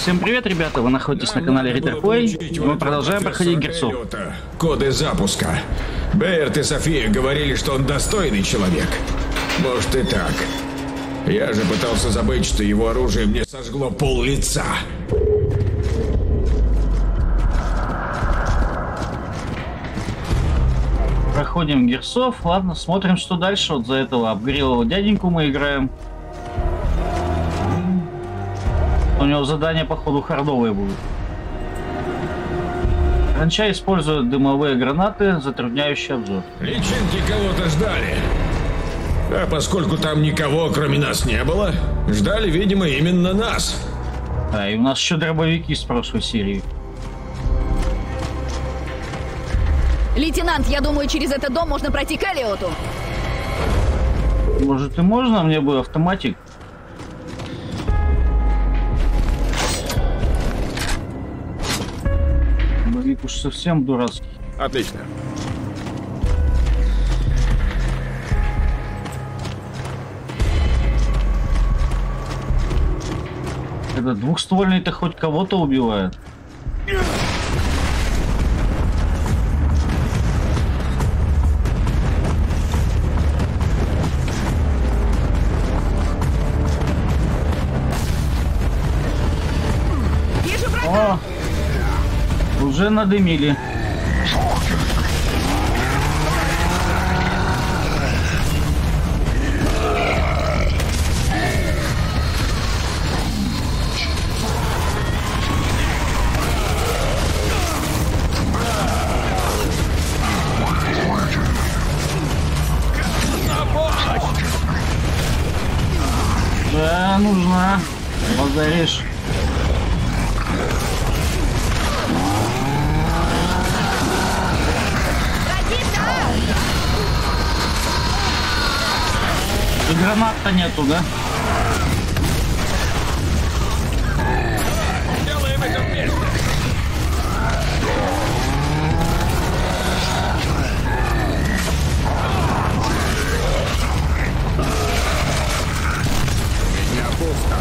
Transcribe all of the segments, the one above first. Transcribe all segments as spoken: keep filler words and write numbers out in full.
Всем привет, ребята! Вы находитесь на канале Ritterplay, и мы продолжаем проходить Герцов. Коды запуска. Бейерт и София говорили, что он достойный человек. Может и так. Я же пытался забыть, что его оружие мне сожгло пол лица. Проходим Герцов. Ладно, смотрим, что дальше. Вот за этого обгорелого дяденьку мы играем. У него задание, походу, хардовые будут. Ранча использует дымовые гранаты, затрудняющие обзор. Личинки кого-то ждали. А поскольку там никого, кроме нас, не было, ждали, видимо, именно нас. А, и у нас еще дробовики с прошлой серии. Лейтенант, я думаю, через этот дом можно пройти к Элиоту. Может и можно, мне бы автоматик. Боевик уж совсем дурацкий. Отлично. Этот двухствольный-то хоть кого-то убивает. О, уже надымили. Да, нужна. Позаришь. И гранат-то нету, да? Делаем это вместе. Меня пусто.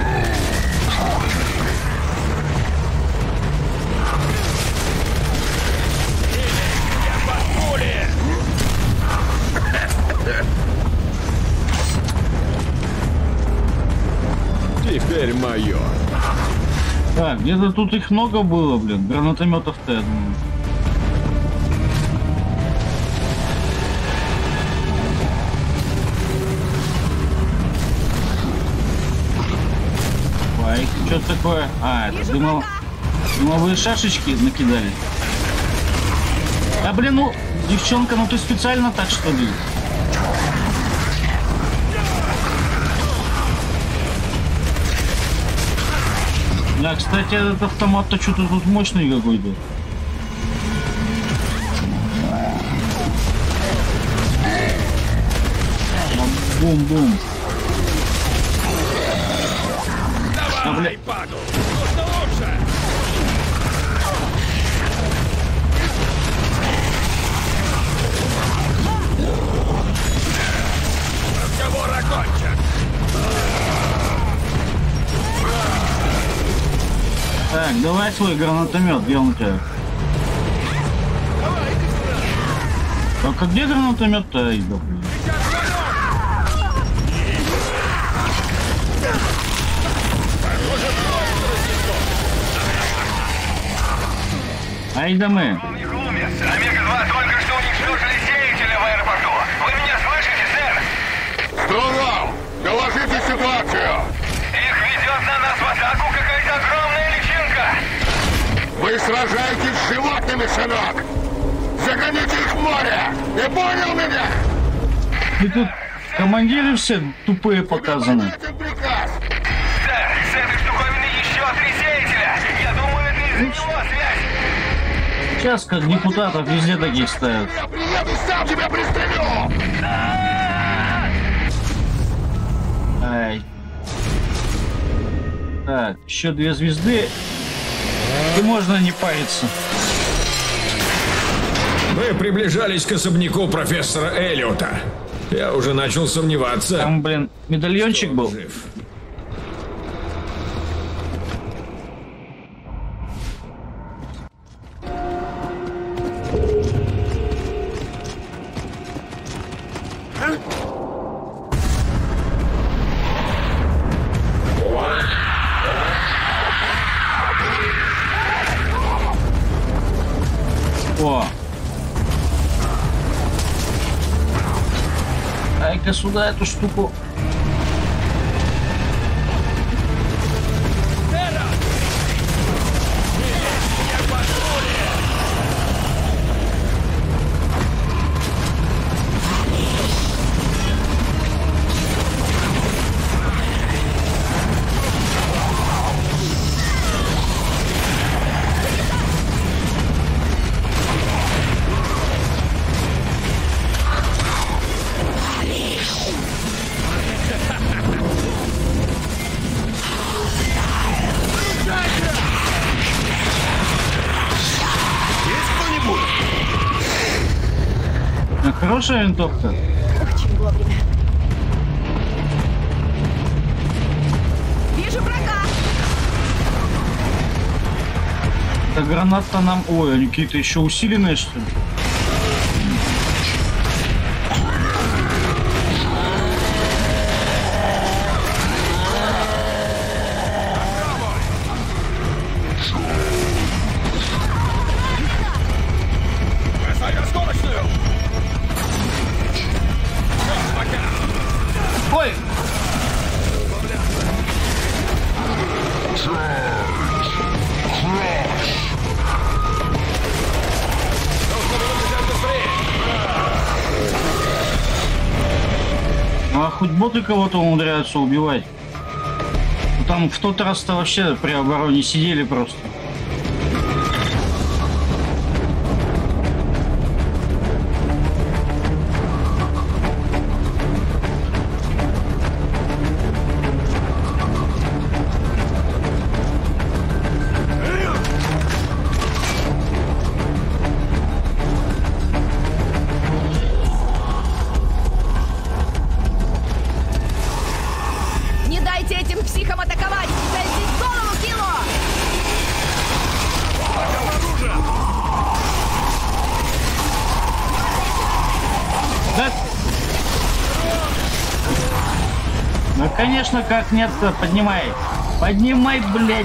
Теперь мое. Так, где-то тут их много было, блин. Гранатометов-то, я думаю. Ай, что такое? А, это дымов... дымовые шашечки накидали. А, блин, ну, девчонка, ну ты специально так, что ли? Да, кстати, этот автомат-то что-то тут мощный какой-то. Бум-бум. Давай, паду! Нужно лучше! Разговор окончен! Так, давай свой гранатомет, где он у тебя? Так, а где гранатомет-то? Ай, да, блин. Ай да мы. Омега-два только что уничтожили сеятеля в аэропорту. Вы меня слышите, сэр? Стрелал! Доложите ситуацию! Их ведет на нас в атаку какая-то огромная личинка. Вы сражаетесь с животными, сынок! Загоните их в море! Ты понял меня? И тут командиры все тупые показаны. Выполняйте приказ! Сэр, с этой штуковины еще три сеятеля. Я думаю, это из-за него связь. Сейчас как депутатов везде таких ставят. Я приеду, сам тебя пристрелю! Ай. Так, еще две звезды. И можно не париться. Мы приближались к особняку профессора Элиота. Я уже начал сомневаться. Там, блин, медальончик был. Жив. Давай-ка сюда эту штуку. Хорошая винтовка. Очень вовремя. Вижу врага! Так гранат-то нам... Ой, они какие-то еще усиленные, что ли? Ой! А хоть боты кого-то умудряются убивать. Ну, там в тот раз-то вообще при обороне сидели просто. Ну, конечно, как нет-то, поднимай. Поднимай, блядь.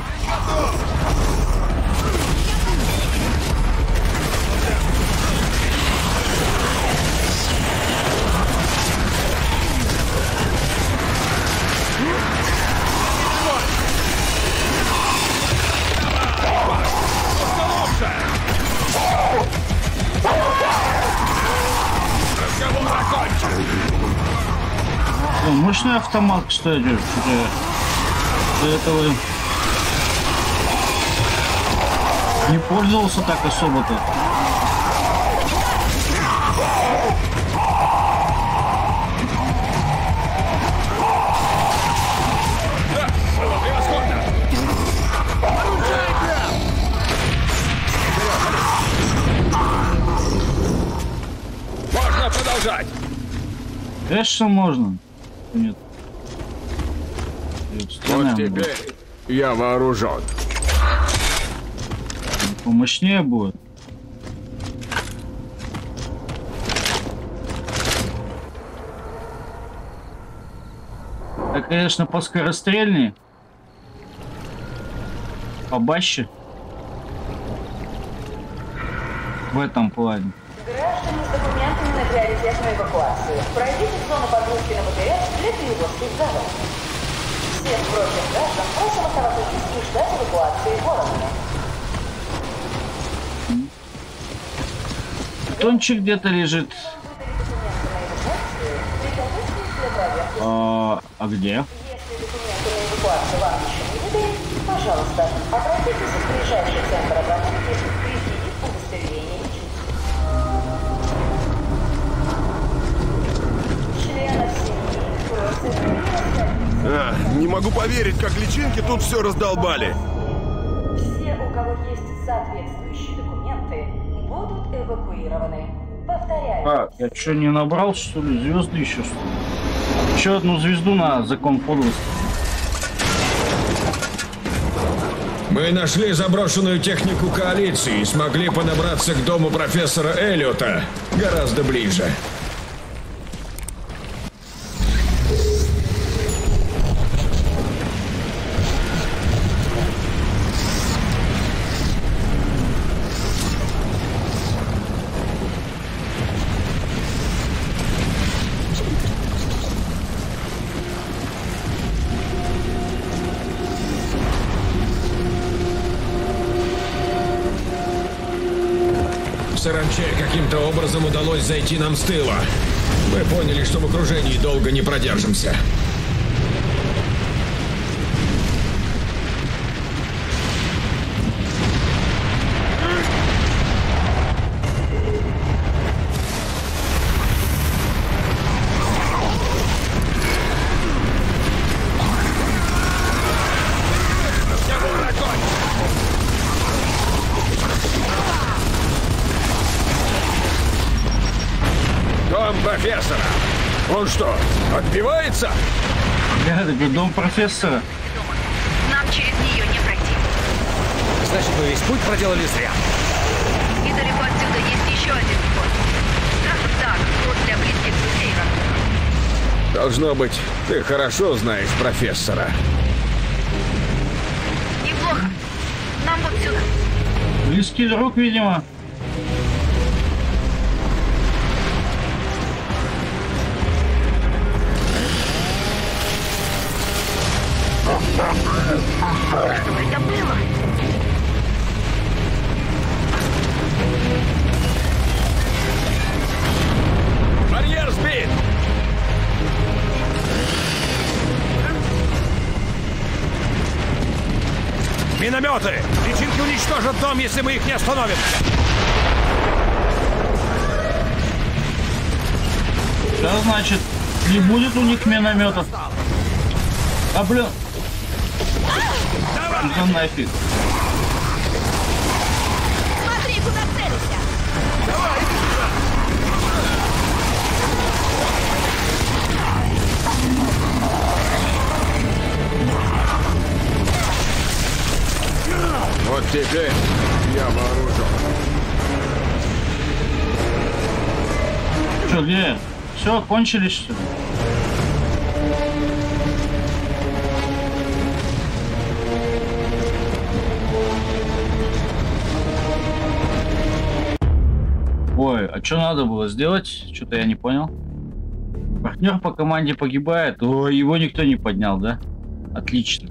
Мощный автомат, кстати, до этого не пользовался так особо-то. Можно продолжать. Конечно, можно. Нет. Вот теперь я вооружен. Помощнее будет. Это, конечно, поскорострельнее. Побаще. В этом плане. Граждане с документами на приоритетную эвакуацию. Пройдите в зону погрузки на БТР для перевозки в завод. Всех прочих граждан просим оставаться здесь и ждать эвакуации города. Тончик где-то лежит. А, а где? Если документы на эвакуацию вам еще не выдали, пожалуйста, обратитесь в ближайший центр обработки и предъявите удостоверение личности. Членов семьи просят... А, не могу поверить, как личинки тут все раздолбали. Все, у кого есть соответствующие документы, будут эвакуированы. Повторяю. А, я что, не набрал, что ли? Звезды еще, что ли? Еще одну звезду на закон подлости. Мы нашли заброшенную технику коалиции и смогли подобраться к дому профессора Эллиота гораздо ближе. Саранче каким-то образом удалось зайти нам с тыла. Мы поняли, что в окружении долго не продержимся. Дом профессора. Он что, отбивается? Я говорю, дом профессора. Нам через нее не пройти. Значит, мы весь путь проделали зря. Недалеко отсюда есть еще один вход. Так, так, вход для близких друзей. Должно быть, ты хорошо знаешь профессора. Неплохо. Нам вот сюда. Близкий друг, видимо. Что это было? Барьер сбит! Минометы! Личинки уничтожат дом, если мы их не остановим! Что значит, не будет у них минометов? А, блин. Да нафиг. Смотри, куда целишься. Вот теперь я вооружен. Что, где? Все, кончились, что ли? Ой, а что надо было сделать? Что-то я не понял. Партнер по команде погибает. Ой, его никто не поднял, да? Отлично.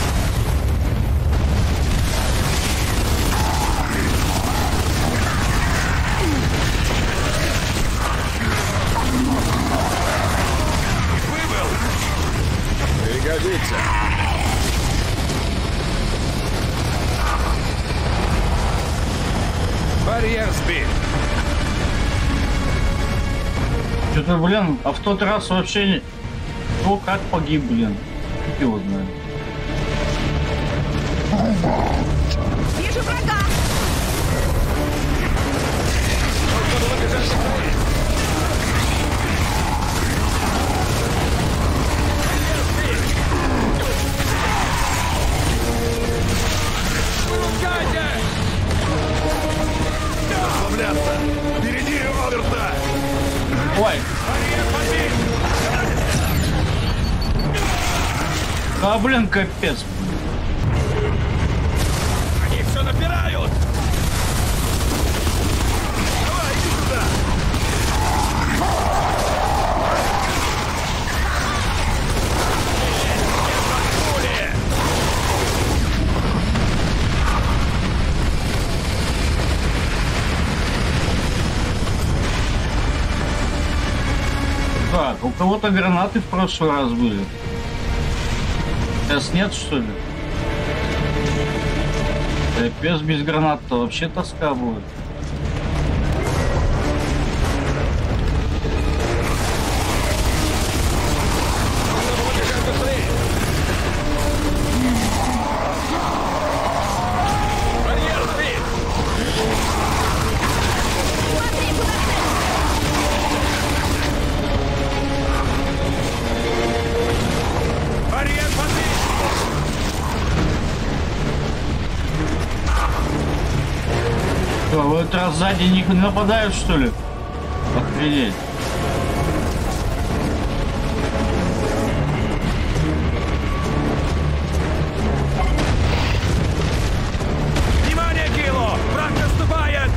Пригодится. Барьер сбит. Что-то, блин, а в тот раз вообще не... Кто как погиб, блин. Фиг его знает. Вижу врага. Расслабляться! Впереди Роберта! Ой, а, блин, капец. Они все напирают! Давай, иди сюда! Так, у кого-то гранаты в прошлый раз были. Сейчас нет, что ли? Капец, без гранат-то вообще тоска будет. Что, в этот раз сзади не нападают, что ли? Охренеть. Внимание, Кило! Враг наступает!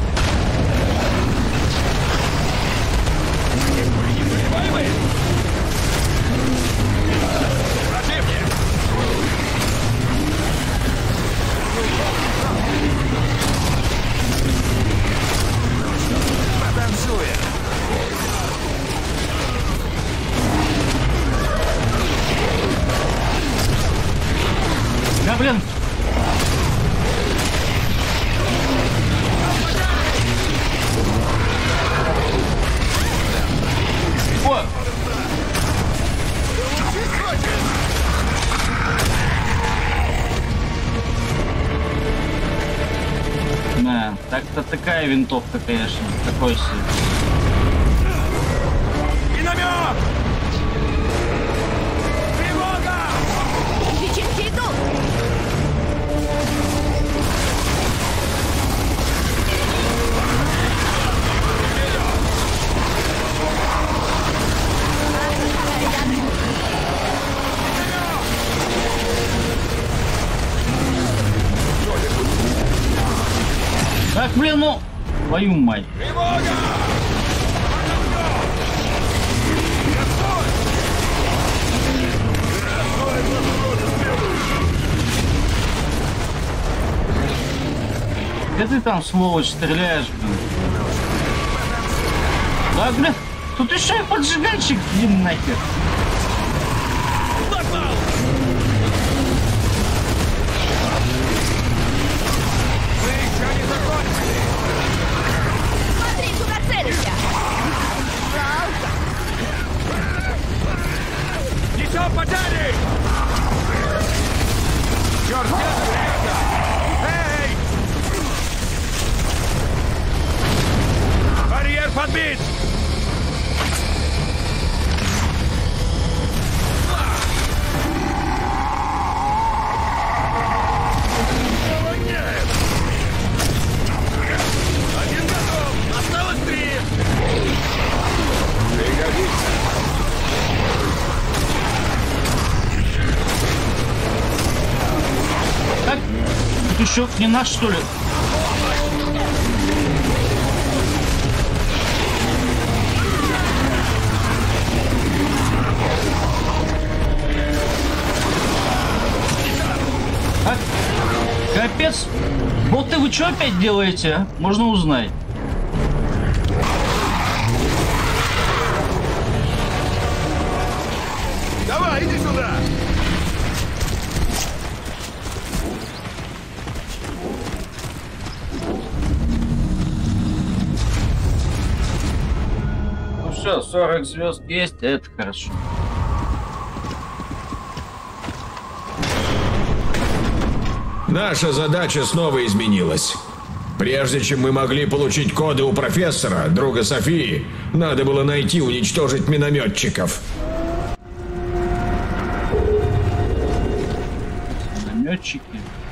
Противник! блин. О! Да, так-то такая винтовка, конечно, такой себе. Миномет! Тревога! Личинки идут! Так, блин, ну, твою мать. Тревога! Где ты там, сволочь, стреляешь, блин? Да, блин, тут еще и поджигальщик, блин, нахер. Смотри, куда целишься! Несем потери! Черт, держи, ребята! Эй! Барьер подбит! Один готов! Осталось три! Пригодится! Так, тут еще не наш, что ли? Так, капец. Боты, вы что опять делаете, а? Можно узнать. Давай, иди сюда! Ну все, сорок звезд есть, это хорошо. Наша задача снова изменилась. Прежде чем мы могли получить коды у профессора, друга Софии, надо было найти и уничтожить минометчиков. Минометчики.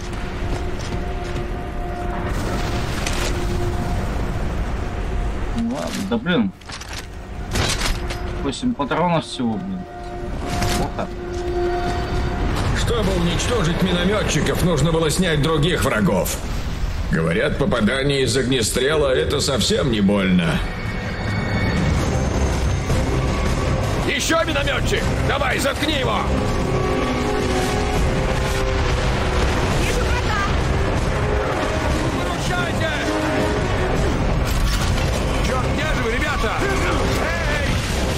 Ну ладно, да блин. восемь патронов всего, блин. Плохо. Чтобы уничтожить минометчиков, нужно было снять других врагов. Говорят, попадание из огнестрела — это совсем не больно. Еще минометчик! Давай, заткни его! Вижу врага! Выручайте! Черт, где же вы, ребята? Эй!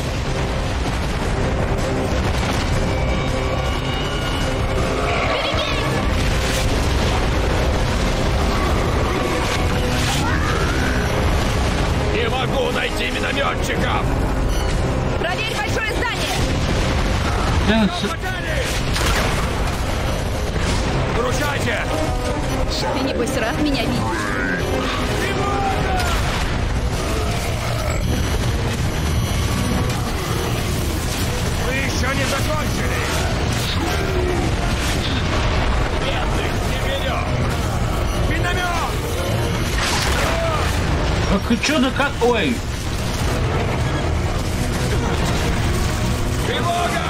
Не могу найти минометчиков! Проверь большое здание! Блин, с- Потери! Выручайте! Ты, небось, рад меня видеть? Мы еще не закончили! Бедных не берем! Миномет! как и чё, да как... Ой. Тревога!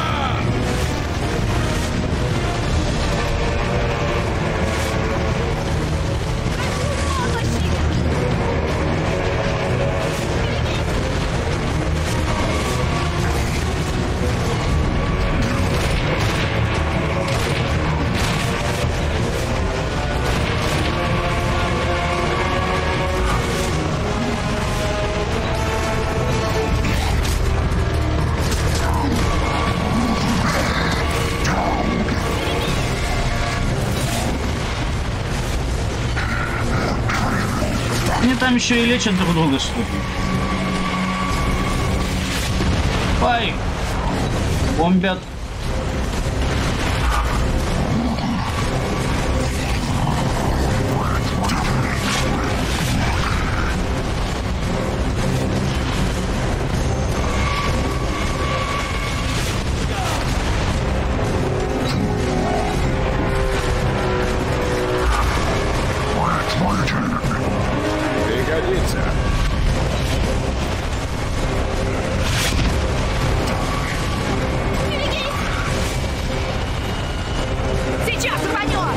там еще и лечат друг друга, что ли? Ай! Бомбят. Пригодится. Сейчас рванет!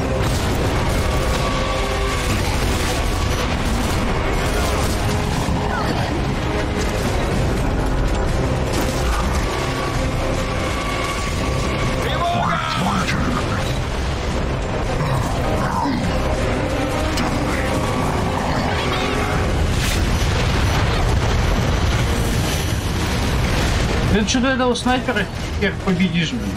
Блин, что-то этого снайпера хер победишь, блин.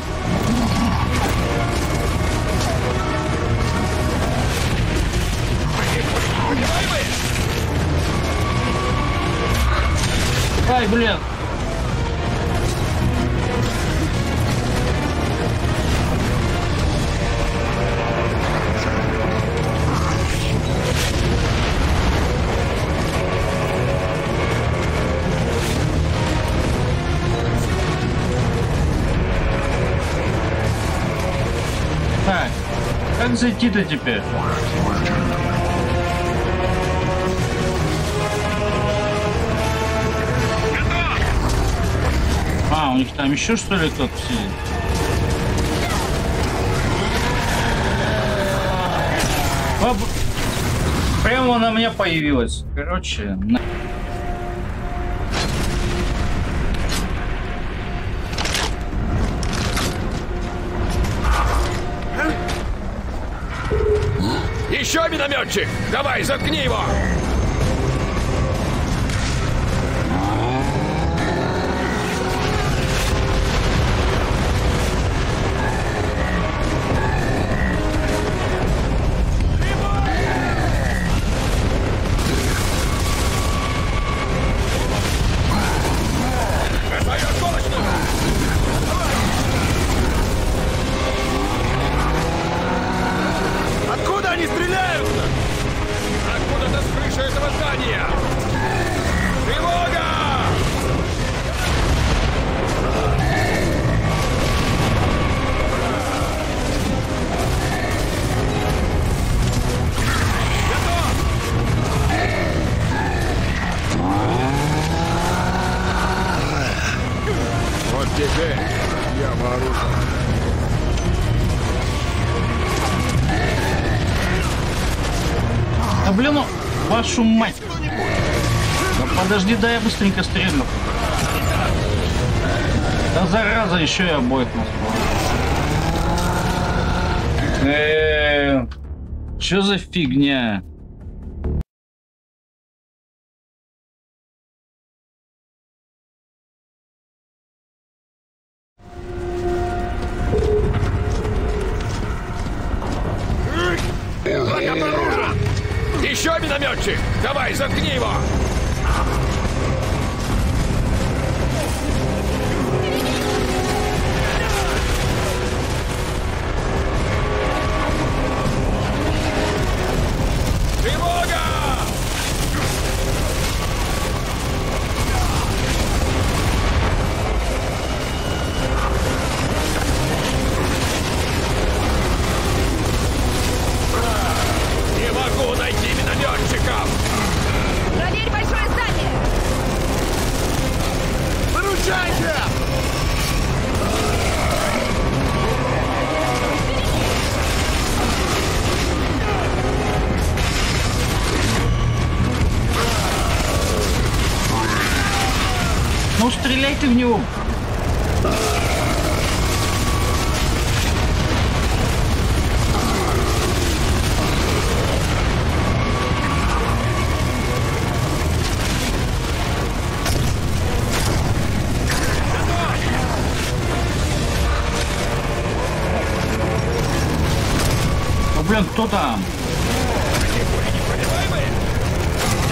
Ай, блин. Так, как зайти-то теперь? А, у них там еще что ли кто-то сидит? Оп. Прямо на меня появилась. Короче, на... Еще минометчик! Давай, заткни его! Откуда они стреляют-то? Откуда-то с крыши этого здания! Тревога! Вот теперь я вооружен. Да блин, ну, вашу мать! Да подожди, да я быстренько стрельну. Да зараза, еще и обоих назвал. Эээ, что за фигня? Враг обнаружен! Еще минометчик! Давай, заткни его! Тревога! Не могу найти минометчиков! Проверь большое здание! Выручайте! Ну стреляй ты в него! Ну блин, кто там?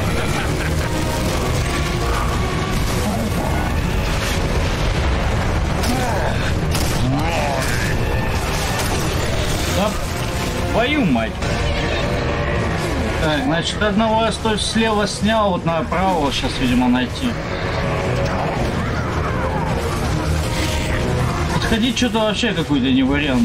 Твою мать. Так, значит, одного я стой слева снял, вот направо сейчас, видимо, найти. Подходить что-то вообще какой-то не вариант.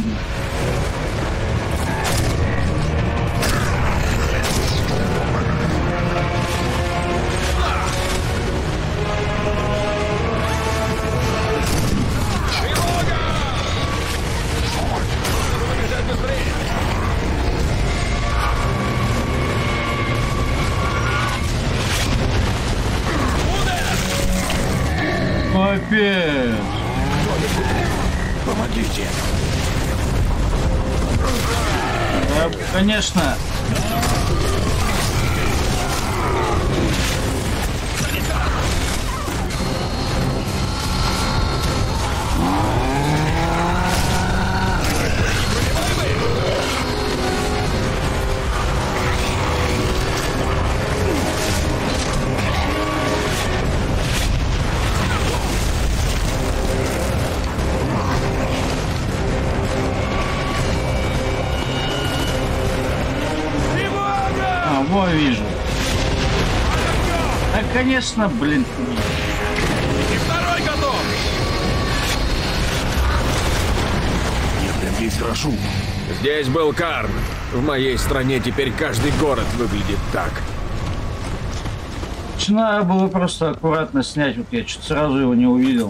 Капец. Помогите. Да, конечно. Во, вижу. Да, конечно, блин. И второй готов. Я прям весь дрожу. Здесь был Карн. В моей стране теперь каждый город выглядит так. Надо было просто аккуратно снять. Вот я что-то сразу его не увидел.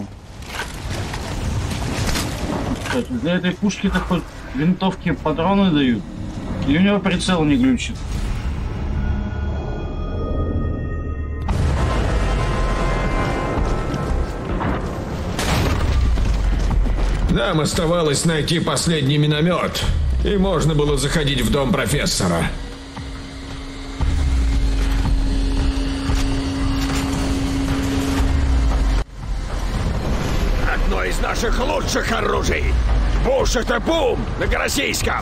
Кстати, для этой пушки-то хоть винтовки патроны дают. И у него прицел не глючит. Нам оставалось найти последний миномет, и можно было заходить в дом профессора. Одно из наших лучших оружий. Пушек-то бум на Голосейском.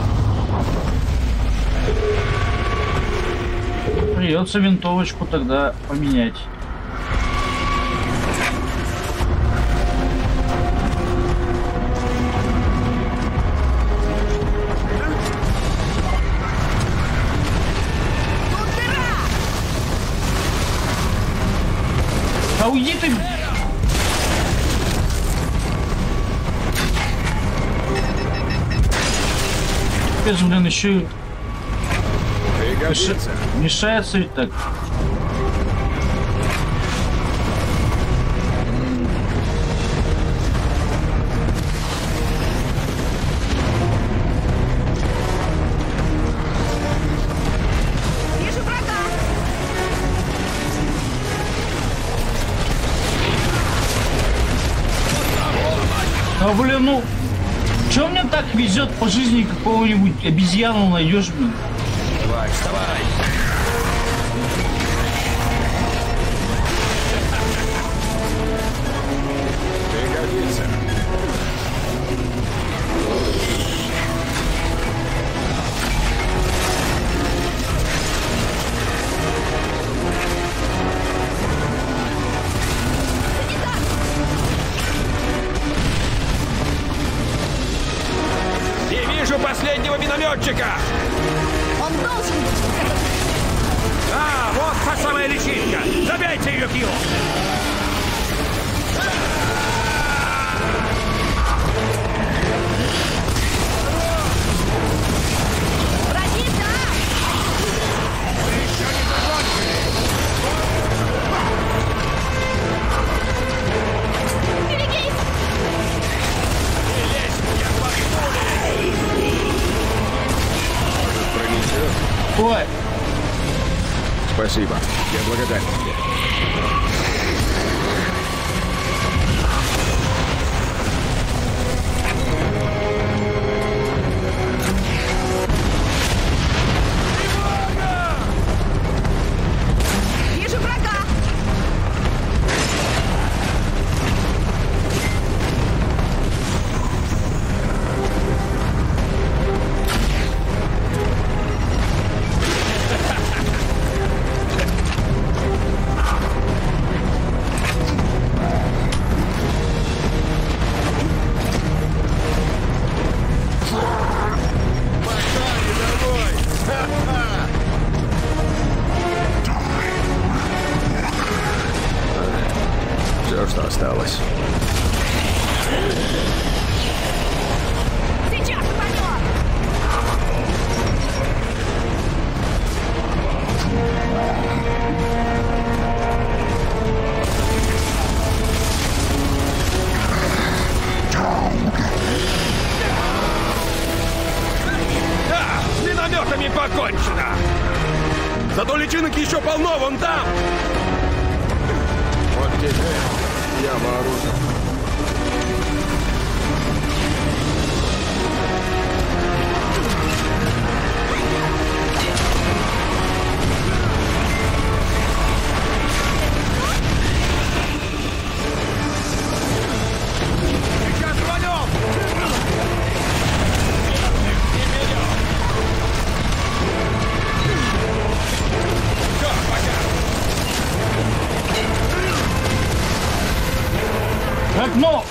Придется винтовочку тогда поменять. А уйди ты! Опять, блин, еще и Пригодится. мешается ведь так. Вижу врага! А, блин, ну... Чё мне так везет по жизни какого-нибудь обезьяну найдешь, блин? Давай, вставай! Пригодится. Не вижу последнего минометчика! Он должен быть! А, вот та самая личинка! Забейте ее, Кио! Враги там! Берегись! Ой, Спасибо. Я благодарен тебе. Вижу врага! Зато личинок еще полно, вон там! Вот теперь я вооружен. Сейчас рванем! Все, пока! Так, ну!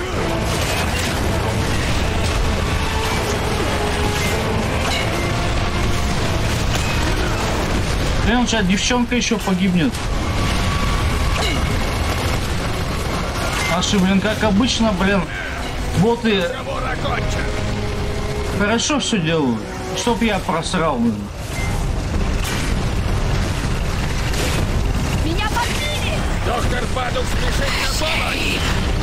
Блин, сейчас девчонка еще погибнет. Наши, блин, как обычно, блин, боты хорошо все делают. Чтоб я просрал, блин. Меня подбили! Доктор Бадук спешит на помощь!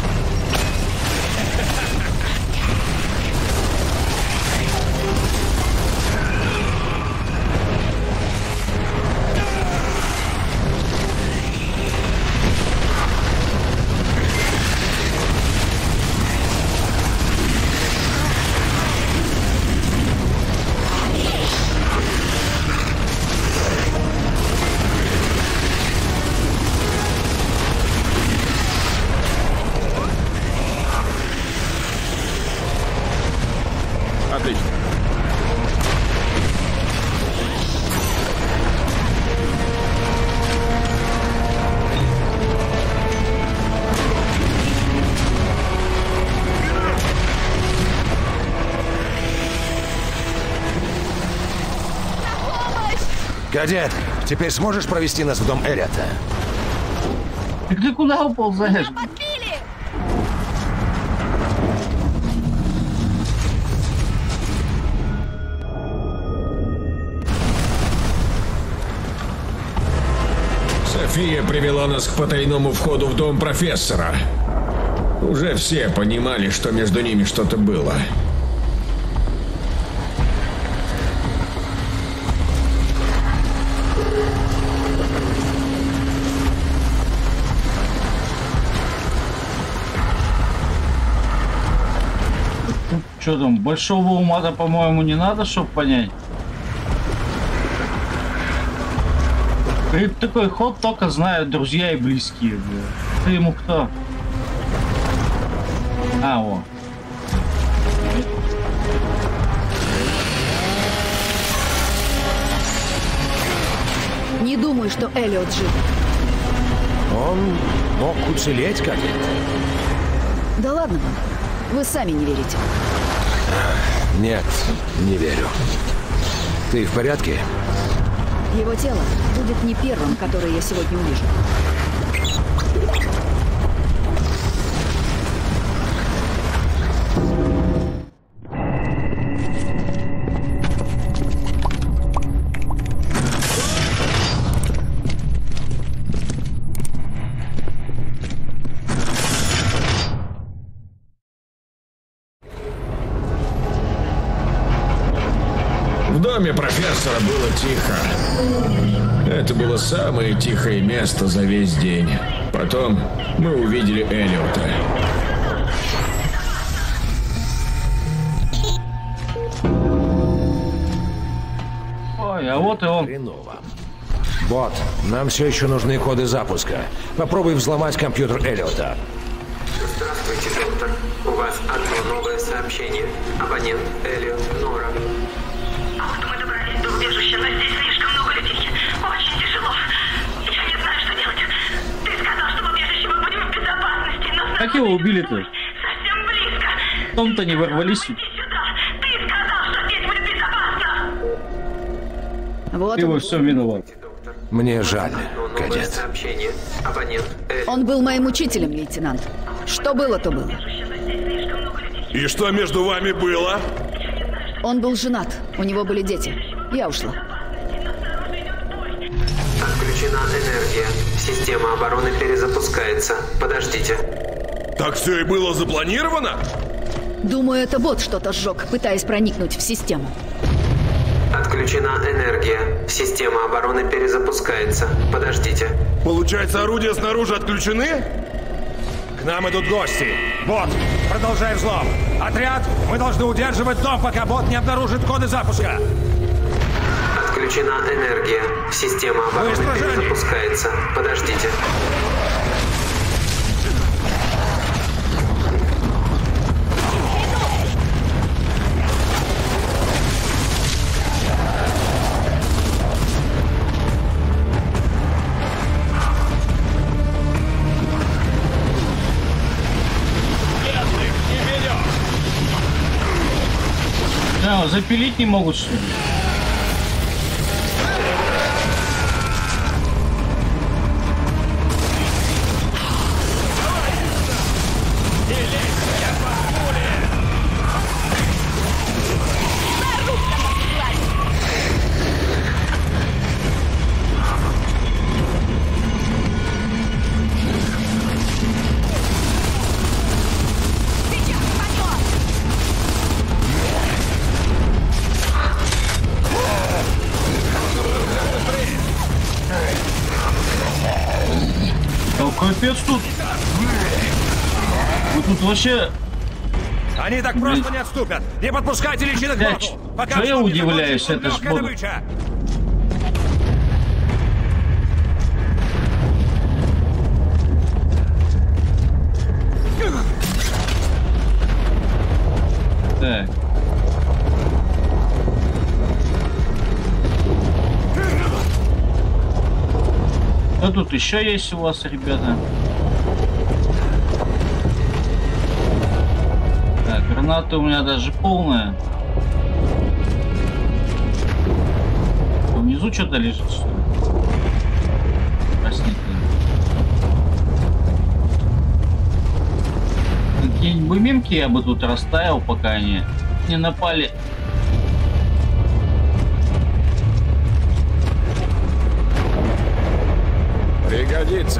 Отлично. Кадет, теперь сможешь провести нас в дом Эллиота? Так ты куда уползаешь? Подбили! София привела нас к потайному входу в дом профессора. Уже все понимали, что между ними что-то было. Что там, большого ума-то, по-моему, не надо, чтобы понять. И такой ход только знают друзья и близкие. Бля. Ты ему кто? А, о. Не думаю, что Эллиот жив. Он мог уцелеть, кадет? Да ладно вам. Вы сами не верите. Нет, не верю. Ты в порядке? Его тело будет не первым, которое я сегодня увижу. В доме профессора было тихо. Это было самое тихое место за весь день. Потом мы увидели Эллиота. Ой, а вот и он. Хреново. Бот, нам все еще нужны коды запуска. Попробуй взломать компьютер Эллиота. Здравствуйте, доктор. У вас одно новое сообщение. Абонент Эллиот Нора. Вот мы добрались до убежища, но здесь слишком много людей. Очень тяжело. Я не знаю, что делать. Ты сказал, что в убежище мы будем в безопасности, но... Как его убили-то? Совсем близко. В том-то не ворвались. Иди сюда. Ты сказал, что здесь будет безопасно. Вот Ты во он. всем виноват. Мне жаль, Одно новое кадет. сообщение. Абонент Эллиот. Он был моим учителем, лейтенант. Что было, то было. И что между вами было? Он был женат, у него были дети. Я ушла. Отключена энергия. Система обороны перезапускается. Подождите. Так все и было запланировано? Думаю, это бот что-то сжег, пытаясь проникнуть в систему. Отключена Отключена энергия. Система обороны перезапускается. Подождите. Получается, орудия снаружи отключены? К нам идут гости. Бот, продолжай взлом. Отряд, мы должны удерживать дом, пока бот не обнаружит коды запуска. Отключена энергия. Система обороны перезапускается. Подождите. Да, запилить не могут, что ли? Капец тут. Вы тут вообще... Они так просто не отступят. Не подпускайте личинок к боту. Пока что я удивляюсь, это ж буду. Так. Что тут еще есть у вас, ребята? Так, граната у меня даже полная. Внизу что-то лежит, что ли? Красненькое. Какие-нибудь бы мемки я бы тут расставил, пока они не напали. Пригодится.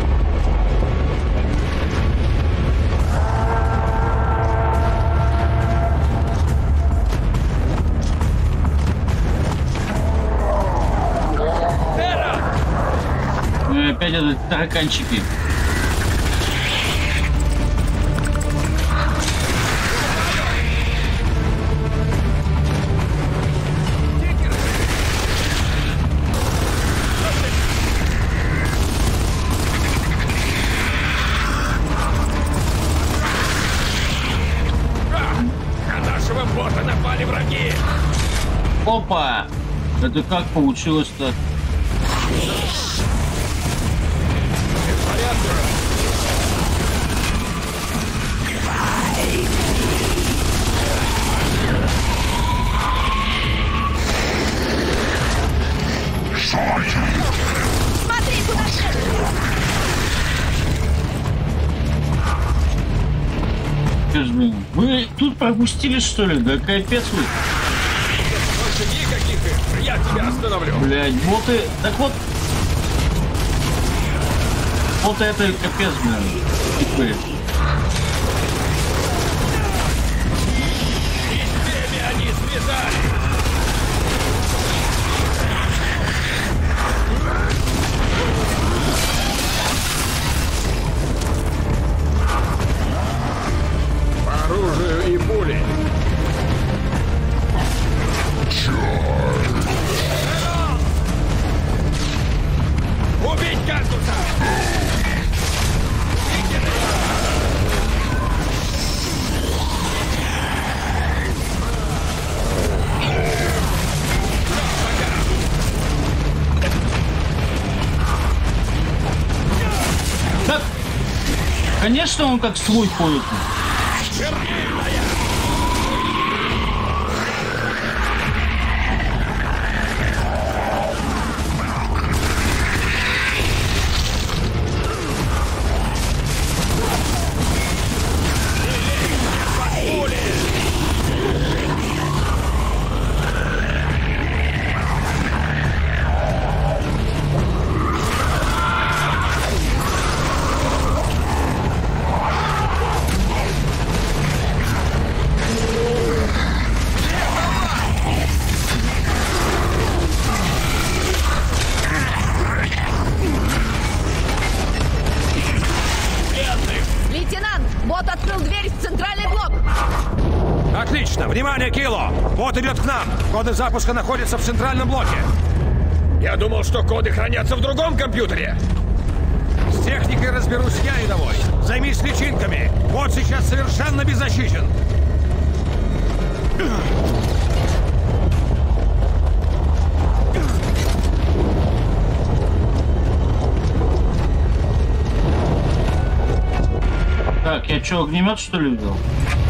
Ну и опять это тараканчики. Опа! Это как получилось-то? Смотри, куда ты! Вы тут пропустили, что ли? Да капец вы! Никаких их, я тебя остановлю. Блять, боты. Так вот. Вот это капец, блин. Типы. И с теми они связали. По оружию и пули. Убить Картуса! Так, конечно, он как свой ходит. Отлично! Внимание, Кило! Вот идет к нам! Коды запуска находятся в центральном блоке. Я думал, что коды хранятся в другом компьютере. С техникой разберусь я, рядовой. Займись личинками. Вот сейчас совершенно беззащитен. Так, я что, огнемет что ли взял?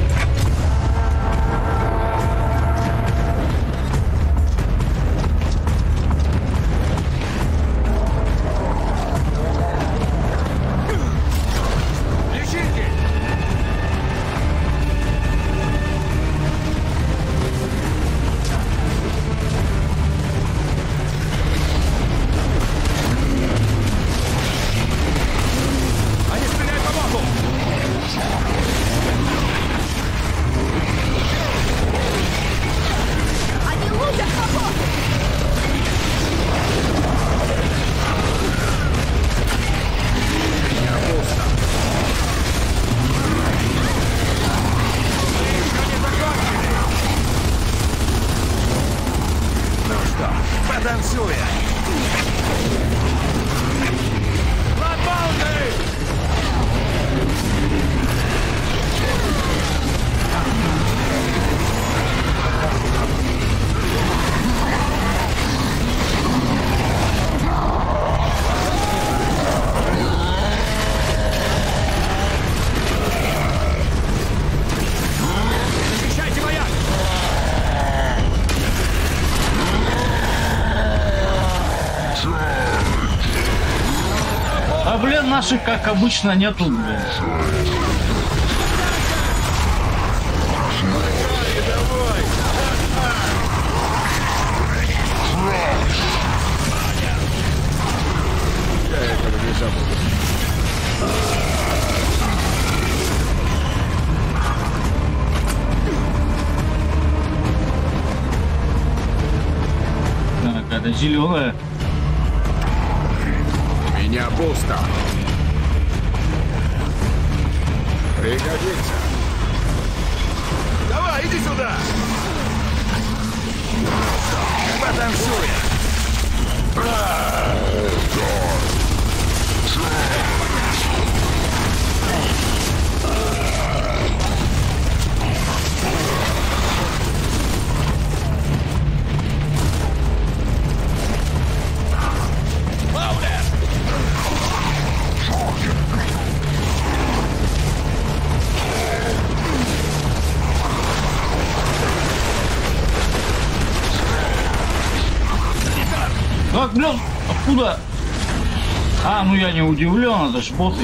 А, блин, наших, как обычно, нету, блин. Я этого не забуду. Так, это зеленая. У меня пусто. Пригодится. Давай, иди сюда. Потанцуем. Как, блин, откуда? А, ну я не удивлен, это ж боты.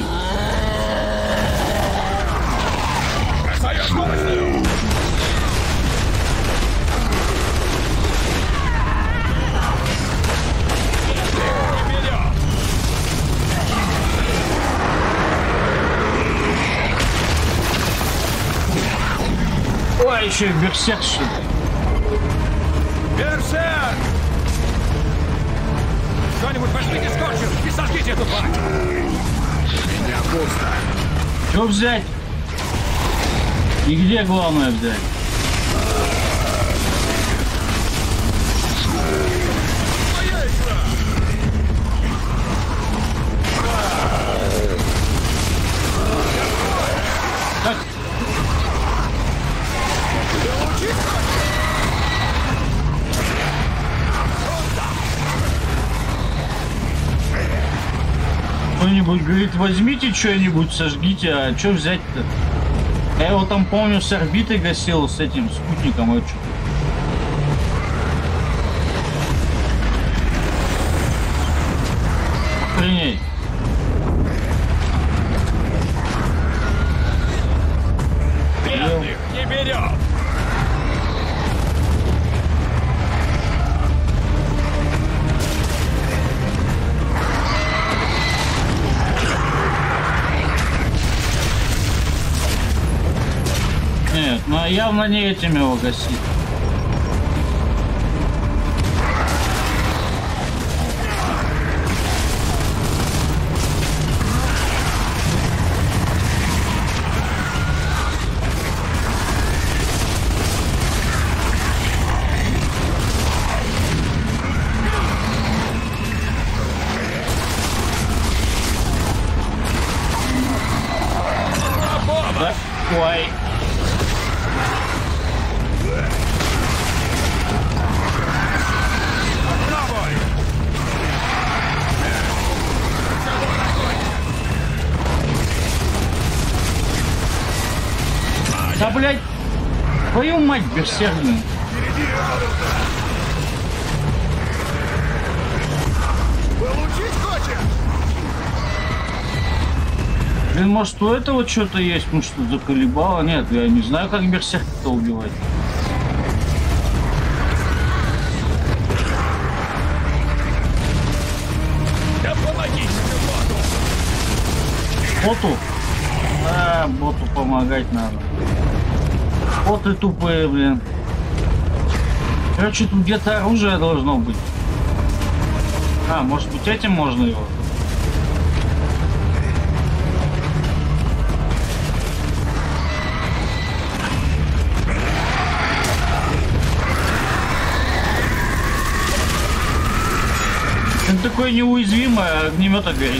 Ой, еще и берсерк, что ли? Берсерк! Кто-нибудь возьмите скотчем и сожгите эту тварь! Меня пусто. Что взять? И где главное взять? Так. Кто-нибудь говорит, возьмите что-нибудь, сожгите, а что взять-то? Я его там, помню, с орбитой гасил, с этим спутником, а что? Охренеть. Бедных не берем! Нет, ну явно не этим его гасить. Твою мать, берсерк. Получить хочешь? Блин, может у этого что-то есть? Ну что, заколебало? Нет, я не знаю, как берсерка-то убивать. Да помогите боту! Боту? А, боту помогать надо. Боты тупые, блин. Короче, тут где-то оружие должно быть. А, может быть этим можно его? Он такой неуязвимый, а огнемета горит.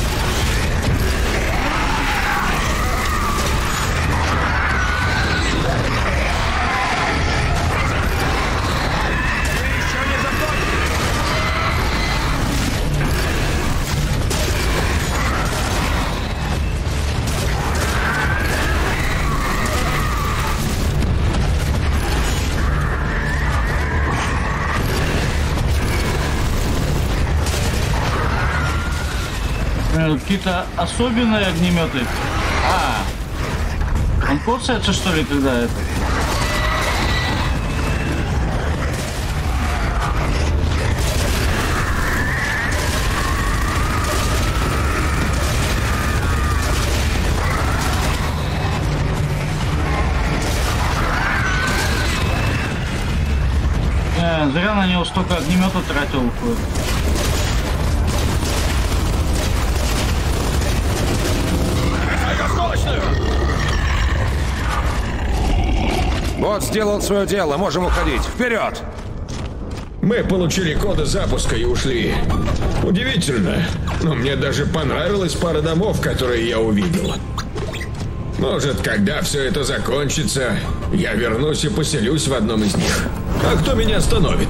Какие-то особенные огнеметы. А, он коцается, что ли, когда это? Не, зря на него столько огнемета тратил, выходит. Бот сделал свое дело, можем уходить. Вперед! Мы получили коды запуска и ушли. Удивительно, но мне даже понравилась пара домов, которые я увидел. Может, когда все это закончится, я вернусь и поселюсь в одном из них. А кто меня остановит?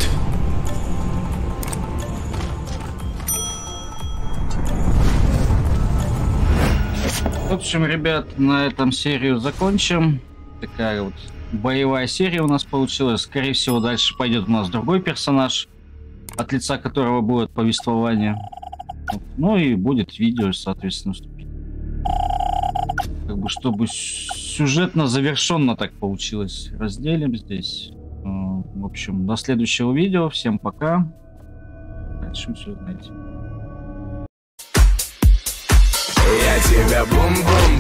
В общем, ребят, на этом серию закончим. Такая вот боевая серия у нас получилась. Скорее всего, дальше пойдет у нас другой персонаж, от лица которого будет повествование. Ну и будет видео, соответственно, вступить. Как бы, чтобы сюжетно завершенно так получилось. Разделим здесь. В общем, до следующего видео. Всем пока. Дальше все знаете. Я тебя бум-бум